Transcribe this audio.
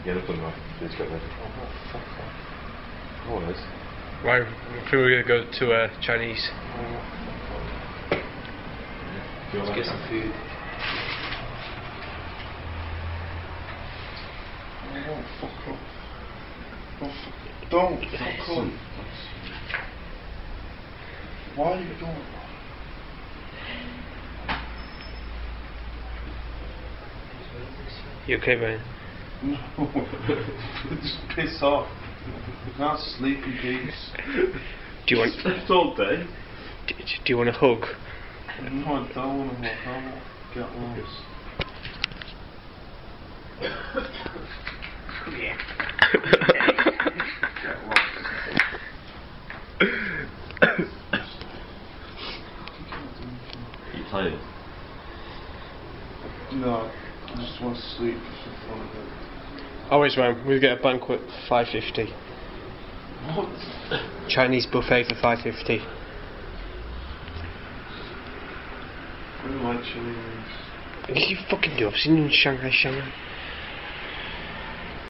Yeah, look on please get ready. Oh, fuck off. Oh, it is. Right, I think we're going to go to Chinese. Oh, fuck off. Let's Get some food. Oh, fuck off. Oh, don't, fuck off. Why are you doing that? You okay, man? No, just piss off. You can't sleep in peace. Do you want? Slept all day. Do you want a hug? No, I don't want to walk. I want to get lost. Get lost. You tired? No, I just want to sleep just for fun of it. Always, man. We get a banquet for $5.50. What? Chinese buffet for $5.50. I don't like Chinese. You fucking do. I've seen you in Shanghai.